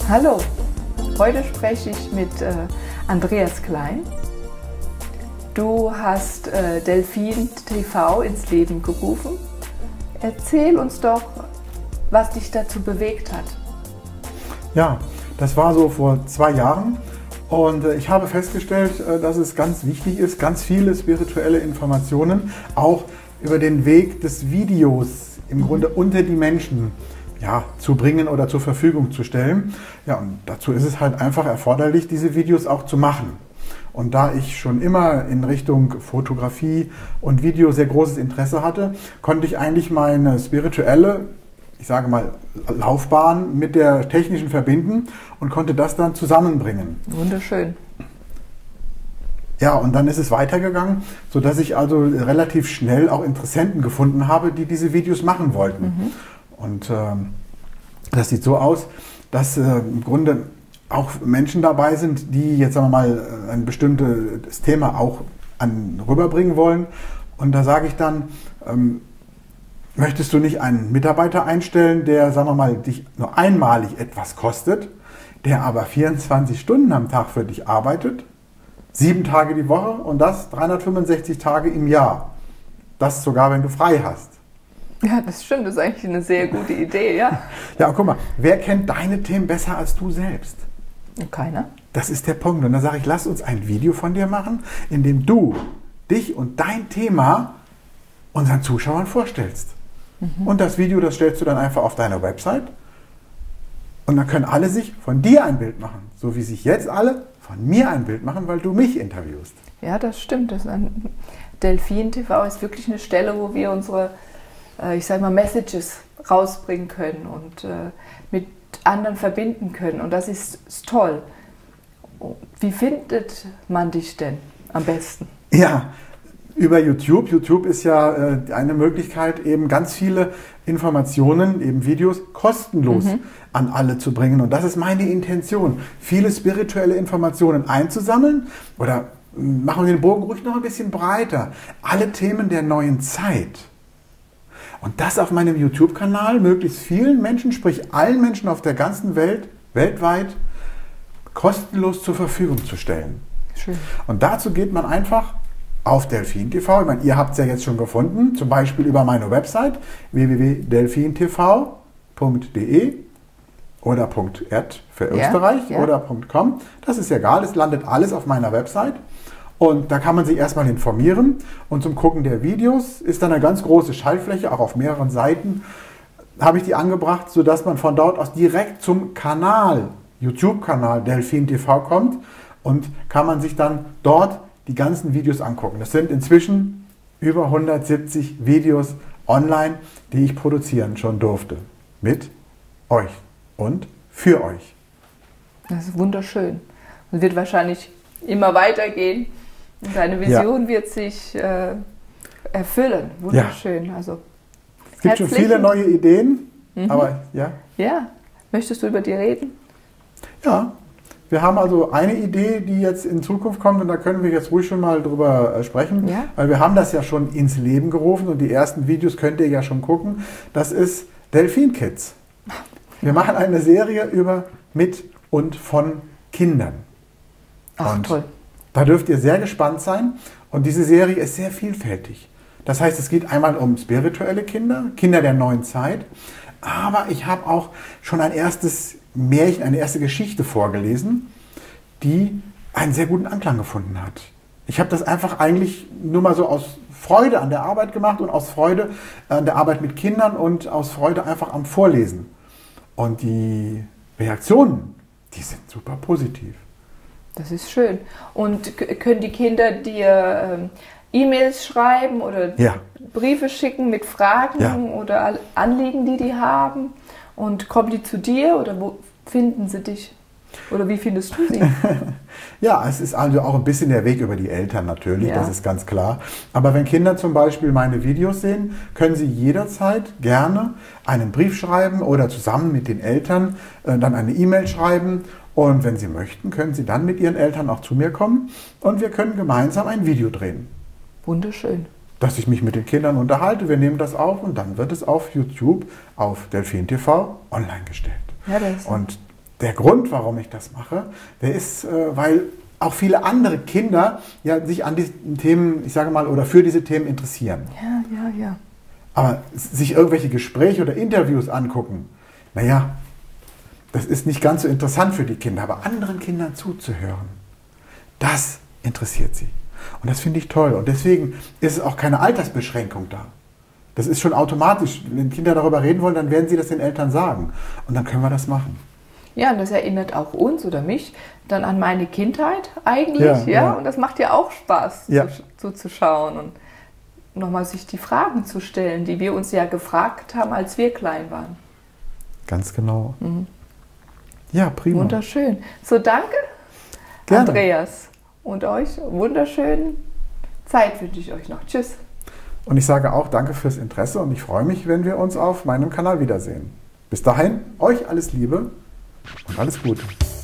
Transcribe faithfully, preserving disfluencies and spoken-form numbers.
Hallo, heute spreche ich mit äh, Andreas Klein. Du hast äh, Delfin T V ins Leben gerufen. Erzähl uns doch, was dich dazu bewegt hat. Ja, das war so vor zwei Jahren und äh, ich habe festgestellt, äh, dass es ganz wichtig ist, ganz viele spirituelle Informationen auch über den Weg des Videos im mhm. Grunde unter die Menschen ja, zu bringen oder zur Verfügung zu stellen. Ja, und dazu ist es halt einfach erforderlich, diese Videos auch zu machen. Und da ich schon immer in Richtung Fotografie und Video sehr großes Interesse hatte, konnte ich eigentlich meine spirituelle, ich sage mal, Laufbahn mit der technischen verbinden und konnte das dann zusammenbringen. Wunderschön. Ja, und dann ist es weitergegangen, sodass ich also relativ schnell auch Interessenten gefunden habe, die diese Videos machen wollten. Mhm. Und äh, das sieht so aus, dass äh, im Grunde auch Menschen dabei sind, die jetzt sagen wir mal ein bestimmtes Thema auch an, rüberbringen wollen. Und da sage ich dann, ähm, möchtest du nicht einen Mitarbeiter einstellen, der, sagen wir mal, dich nur einmalig etwas kostet, der aber vierundzwanzig Stunden am Tag für dich arbeitet, sieben Tage die Woche und das dreihundertfünfundsechzig Tage im Jahr. Das sogar, wenn du frei hast. Ja, das stimmt, das ist eigentlich eine sehr gute Idee, ja. Ja, und guck mal, wer kennt deine Themen besser als du selbst? Keiner. Das ist der Punkt. Und da sage ich, lass uns ein Video von dir machen, in dem du dich und dein Thema unseren Zuschauern vorstellst. Mhm. Und das Video, das stellst du dann einfach auf deiner Website. Und dann können alle sich von dir ein Bild machen. So wie sich jetzt alle von mir ein Bild machen, weil du mich interviewst. Ja, das stimmt. Das ist ein Delfin T V ist wirklich eine Stelle, wo wir unsere, ich sage mal, Messages rausbringen können und äh, mit anderen verbinden können. Und das ist, ist toll. Wie findet man dich denn am besten? Ja, über YouTube. YouTube ist ja äh, eine Möglichkeit, eben ganz viele Informationen, eben Videos, kostenlos mhm. an alle zu bringen. Und das ist meine Intention, viele spirituelle Informationen einzusammeln oder machen wir den Bogen ruhig noch ein bisschen breiter. Alle Themen der neuen Zeit. Und das auf meinem YouTube-Kanal möglichst vielen Menschen, sprich allen Menschen auf der ganzen Welt, weltweit, kostenlos zur Verfügung zu stellen. Schön. Und dazu geht man einfach auf Delfin T V. Ich meine, ihr habt es ja jetzt schon gefunden, zum Beispiel über meine Website w w w punkt delfin t v punkt de oder .at für Österreich ja, ja. oder .com. Das ist egal, es landet alles auf meiner Website. Und da kann man sich erstmal informieren und zum Gucken der Videos ist dann eine ganz große Schaltfläche, auch auf mehreren Seiten habe ich die angebracht, sodass man von dort aus direkt zum Kanal, YouTube-Kanal Delfin T V kommt und kann man sich dann dort die ganzen Videos angucken. Das sind inzwischen über hundertsiebzig Videos online, die ich produzieren schon durfte. Mit euch und für euch. Das ist wunderschön. Und wird wahrscheinlich immer weitergehen. Und deine Vision ja. wird sich äh, erfüllen. Wunderschön. Ja. Also, es gibt schon viele neue Ideen, mhm. aber ja. Ja, möchtest du über die reden? Ja, wir haben also eine Idee, die jetzt in Zukunft kommt und da können wir jetzt ruhig schon mal drüber sprechen, ja. weil wir haben das ja schon ins Leben gerufen und die ersten Videos könnt ihr ja schon gucken. Das ist Delfin Kids. Wir machen eine Serie über mit und von Kindern. Ach, und toll. Da dürft ihr sehr gespannt sein. Und diese Serie ist sehr vielfältig. Das heißt, es geht einmal um spirituelle Kinder, Kinder der neuen Zeit. Aber ich habe auch schon ein erstes Märchen, eine erste Geschichte vorgelesen, die einen sehr guten Anklang gefunden hat. Ich habe das einfach eigentlich nur mal so aus Freude an der Arbeit gemacht und aus Freude an der Arbeit mit Kindern und aus Freude einfach am Vorlesen. Und die Reaktionen, die sind super positiv. Das ist schön. Und können die Kinder dir ähm, E-Mails schreiben oder ja. Briefe schicken mit Fragen ja. oder Anliegen, die die haben? Und kommen die zu dir oder wo finden sie dich? Oder wie findest du sie? Ja, es ist also auch ein bisschen der Weg über die Eltern natürlich, ja. das ist ganz klar. Aber wenn Kinder zum Beispiel meine Videos sehen, können sie jederzeit gerne einen Brief schreiben oder zusammen mit den Eltern äh, dann eine E-Mail schreiben. Und wenn sie möchten, können sie dann mit ihren Eltern auch zu mir kommen und wir können gemeinsam ein Video drehen. Wunderschön. Dass ich mich mit den Kindern unterhalte, wir nehmen das auf und dann wird es auf YouTube, auf Delfin T V online gestellt. Ja, das ist und der Grund, warum ich das mache, der ist, äh, weil auch viele andere Kinder ja, sich an diesen Themen, ich sage mal, oder für diese Themen interessieren. Ja, ja, ja. Aber sich irgendwelche Gespräche oder Interviews angucken, naja, das ist nicht ganz so interessant für die Kinder, aber anderen Kindern zuzuhören, das interessiert sie. Und das finde ich toll. Und deswegen ist es auch keine Altersbeschränkung da. Das ist schon automatisch. Wenn Kinder darüber reden wollen, dann werden sie das den Eltern sagen. Und dann können wir das machen. Ja, und das erinnert auch uns oder mich dann an meine Kindheit eigentlich. Ja, Ja, ja. Und das macht ja auch Spaß, Ja. zuzuschauen und nochmal sich die Fragen zu stellen, die wir uns ja gefragt haben, als wir klein waren. Ganz genau. Mhm. Ja, prima. Wunderschön. So, danke, Gerne. Andreas. Und euch wunderschöne Zeit wünsche ich euch noch. Tschüss. Und ich sage auch danke fürs Interesse und ich freue mich, wenn wir uns auf meinem Kanal wiedersehen. Bis dahin, euch alles Liebe und alles Gute.